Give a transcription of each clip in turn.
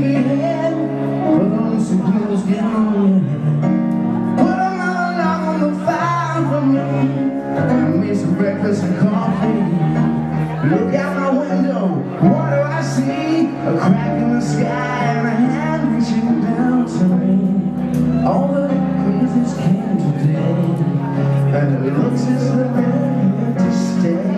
sleepy head, put on some clothes, get on your head. Put another log on the fire for me. I made some breakfast and coffee. Look out my window, what do I see? A crack in the sky and a hand reaching down to me. All the crazies came today, and it looks as though they're here to stay.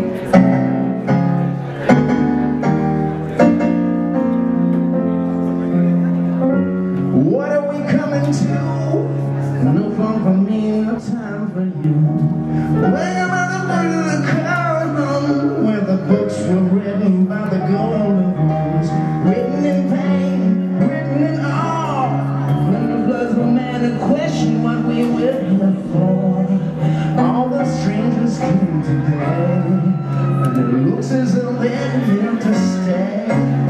What are we coming to? No fun for me, no time for you. Where am I the car home, where the books were written by the golden ones, written in pain, written in awe, when the bloods were mad to question what we were here for. All the strangers came today, and it looks as though they're here to stay.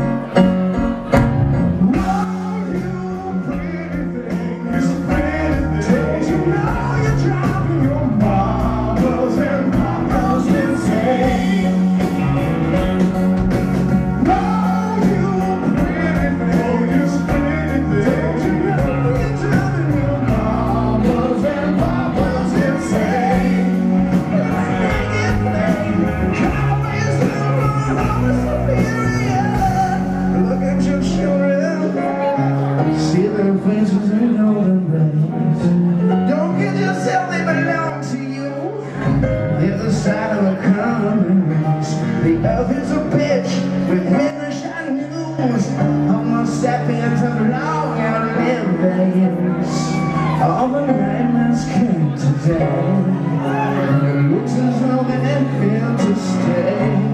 See their faces and golden rays. Don't kid yourself, they belong to you. They're the side of the common race. The earth is a bitch with midnight news. Homo sapiens have long outlived their use. All the nightmares came today, and it looks as though they're here to stay.